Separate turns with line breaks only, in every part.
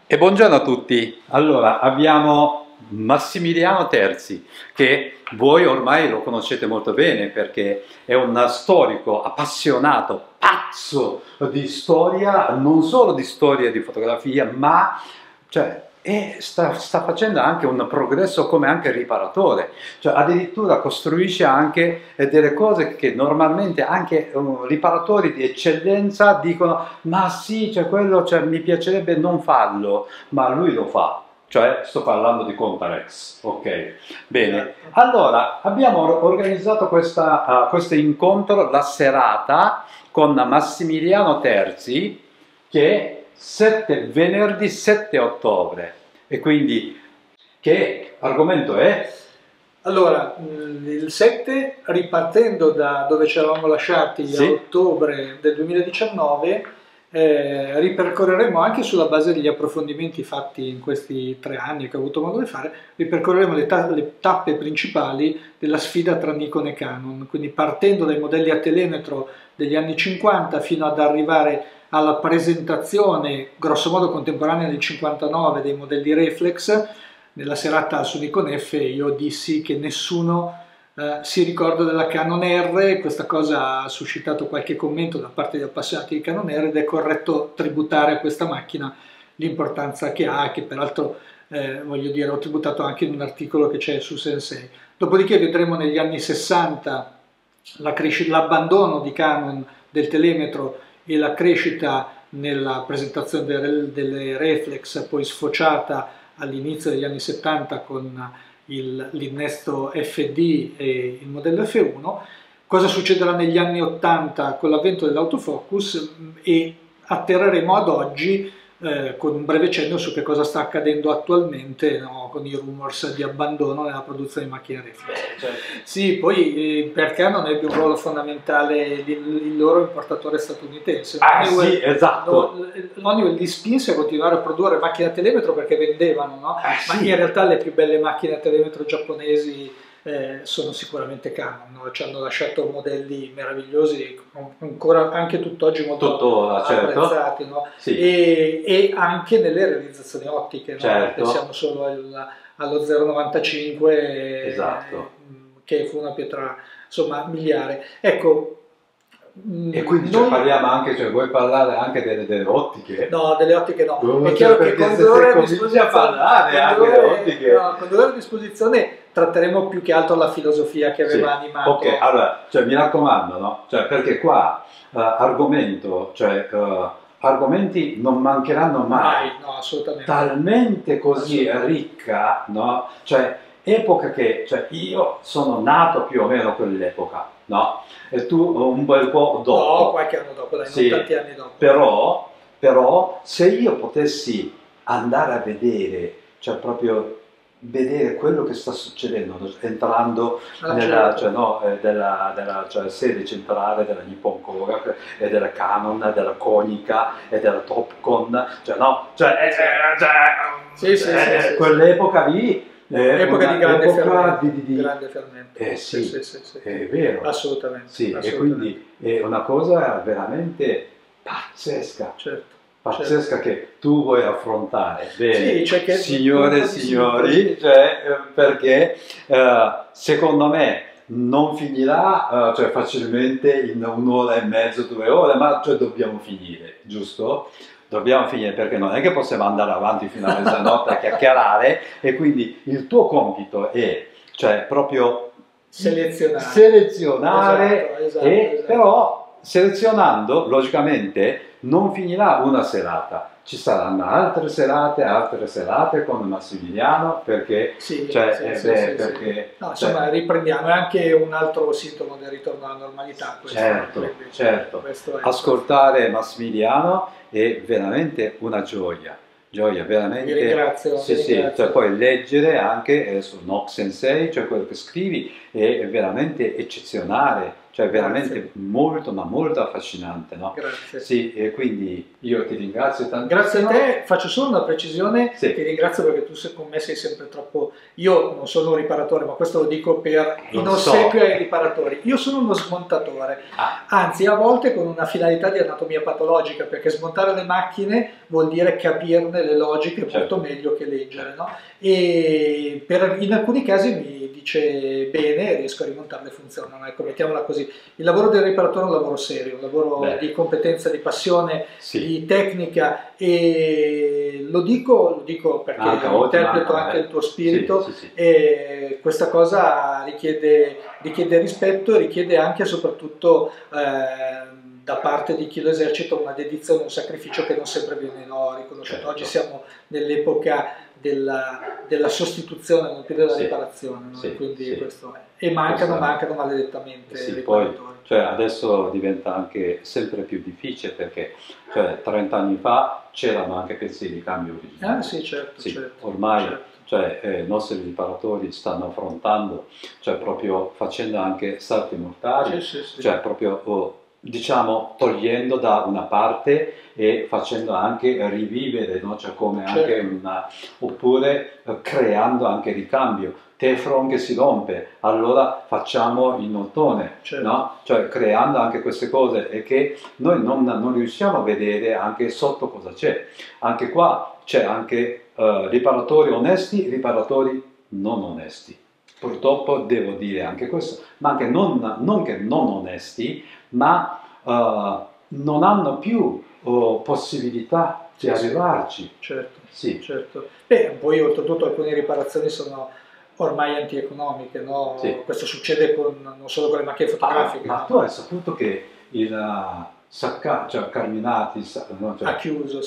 E buongiorno a tutti. Allora, abbiamo Massimiliano Terzi, che voi ormai lo conoscete molto bene perché è un storico appassionato, pazzo di storia, non solo di storia di fotografia, ma sta facendo anche un progresso come anche riparatore, cioè addirittura costruisce anche delle cose che normalmente anche riparatori di eccellenza dicono ma sì, cioè quello mi piacerebbe non farlo, ma lui lo fa. Cioè, sto parlando di Contarex, ok? Bene, allora abbiamo organizzato questo incontro, la serata, con Massimiliano Terzi, che è venerdì 7 ottobre. E quindi, che argomento è?
Allora, il 7, ripartendo da dove ci eravamo lasciati
Sì.
a ottobre del 2019, ripercorreremo anche sulla base degli approfondimenti fatti in questi 3 anni che ho avuto modo di fare, ripercorreremo le tappe principali della sfida tra Nikon e Canon, quindi partendo dai modelli a telemetro degli anni 50 fino ad arrivare alla presentazione grossomodo contemporanea del 59 dei modelli reflex. Nella serata su Nikon F io dissi che nessuno si ricorda della Canon R. Questa cosa ha suscitato qualche commento da parte degli appassionati di Canon R ed è corretto tributare a questa macchina l'importanza che ha, che peraltro voglio dire ho tributato anche in un articolo che c'è su Sensei. Dopodiché vedremo negli anni 60 l'abbandono di Canon del telemetro e la crescita nella presentazione delle reflex, poi sfociata all'inizio degli anni 70 con l'innesto FD e il modello F1, cosa succederà negli anni 80 con l'avvento dell'autofocus e atterreremo ad oggi con un breve cenno su che cosa sta accadendo attualmente, no, con i rumors di abbandono nella produzione di macchine reflex.
Certo.
Sì, poi per Canon ebbe un ruolo fondamentale il loro importatore statunitense.
Sì, esatto.
L'Honeywell li spinse a continuare a produrre macchine a telemetro perché vendevano, no? Ma in realtà le più belle macchine a telemetro giapponesi sono sicuramente Canon, no? Ci hanno lasciato modelli meravigliosi, ancora anche tutt'oggi molto apprezzati, certo. No? Sì. E anche nelle realizzazioni ottiche, no?
Certo.
Pensiamo solo allo 0,95,
esatto.
Che fu una pietra insomma miliare. Ecco.
E quindi parliamo anche, vuoi parlare anche delle ottiche?
No, delle ottiche no. È chiaro che con 2 ore a disposizione tratteremo più che altro la filosofia che aveva animato.
Ok, allora, mi raccomando, no? Perché qua argomenti non mancheranno mai.
No, assolutamente.
Talmente così ricca, no? Epoca che, io sono nato più o meno quell'epoca, no? E tu un bel po' dopo.
No, qualche anno dopo, dai,
sì,
non tanti anni dopo.
Però se io potessi andare a vedere, proprio vedere quello che sta succedendo, entrando nella della sede centrale della Nippon Kodak e della Canon, della Konica e della Topcon, quell'epoca lì.
Epoca di grande fermento.
Grande fermento. Sì, è vero.
Assolutamente.
Sì,
assolutamente.
E quindi è una cosa veramente pazzesca.
Certo.
Pazzesca che tu vuoi affrontare. Bene,
sì,
signore e signori, perché secondo me non finirà facilmente in 1 ora e mezzo, 2 ore, ma dobbiamo finire, giusto? Dobbiamo finire perché non è che possiamo andare avanti fino a mezzanotte a chiacchierare e quindi il tuo compito è proprio selezionare esatto. Però selezionando logicamente non finirà una serata, ci saranno altre serate con Massimiliano perché
No, insomma riprendiamo, è anche un altro sintomo del ritorno alla normalità.
Certo. Ascoltare Massimiliano è veramente una gioia, veramente.
Vi ringrazio.
Poi leggere anche su Nox Sensei, quello che scrivi è veramente eccezionale, cioè veramente molto, ma molto affascinante, no?
Grazie.
Sì, e quindi io ti ringrazio tantissimo.
Grazie a te, faccio solo una precisione,
Sì.
ti ringrazio perché tu con me sei sempre troppo... Io non sono un riparatore, ma questo lo dico per in ossequio ai riparatori. Io sono uno smontatore, anzi a volte con una finalità di anatomia patologica, perché smontare le macchine vuol dire capirne le logiche molto meglio che leggere, no? E in alcuni casi mi dice bene, riesco a rimontarle, funzionano, ecco, mettiamola così. Il lavoro del riparatore è un lavoro serio, un lavoro di competenza, di passione, di tecnica, e lo dico perché interpreto anche il tuo spirito, e questa cosa richiede rispetto e richiede anche e soprattutto da parte di chi lo esercita una dedizione, un sacrificio che non sempre viene riconosciuto. Oggi siamo nell'epoca della sostituzione, non più della riparazione, no? Quindi questo è. E mancano maledettamente i riparatori.
Cioè, adesso diventa anche sempre più difficile perché 30 anni fa c'erano anche pezzi di cambio originali.
Sì, certo.
Ormai i nostri riparatori stanno affrontando, proprio facendo anche salti mortali, cioè proprio diciamo togliendo da una parte e facendo anche rivivere, no? Cioè come anche oppure creando anche ricambio. Teflon che si rompe, allora facciamo il notone, no? Cioè creando anche queste cose e che noi non riusciamo a vedere anche sotto cosa c'è. Anche qua c'è anche riparatori onesti, riparatori non onesti. Purtroppo devo dire anche questo, ma anche non che non onesti, ma non hanno più possibilità di arrivarci.
Certo. E poi oltretutto alcune riparazioni sono ormai antieconomiche, no? Questo succede non solo con le macchine fotografiche.
Ma tu hai saputo che il Carminati
ha chiuso,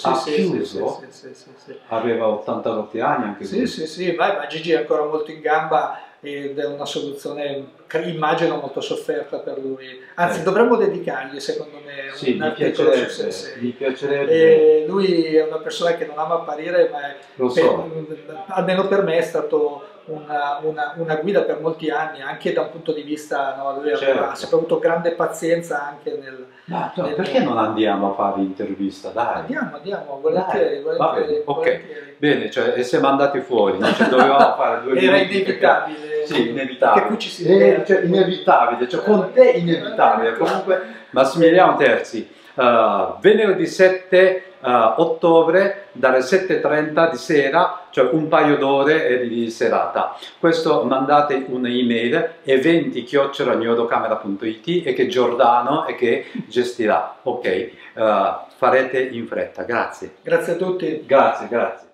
aveva 88 anni anche lui.
Sì, ma Gigi è ancora molto in gamba ed è una soluzione, immagino, molto sofferta per lui. Anzi, dovremmo dedicargli, secondo me, un articolo su Sensei.
Mi piacerebbe.
Lui è una persona che non ama apparire, ma almeno per me è stato una guida per molti anni, anche da un punto di vista, no, lui ha sempre avuto grande pazienza anche nel...
Ma perché non andiamo a fare intervista? Dai.
Andiamo, volentieri.
Bene, e siamo andati fuori, no? Dovevamo fare 2
Era inevitabile.
Sì, inevitabile.
Che qui ci si
inevitabile, con te inevitabile. Comunque, Massimiliano Terzi, venerdì 7 ottobre dalle 7:30 di sera, cioè un paio d'ore di serata. Questo mandate un'email eventi@gnodocamera.it e che Giordano che gestirà. Ok, farete in fretta. Grazie.
Grazie a tutti.
Grazie.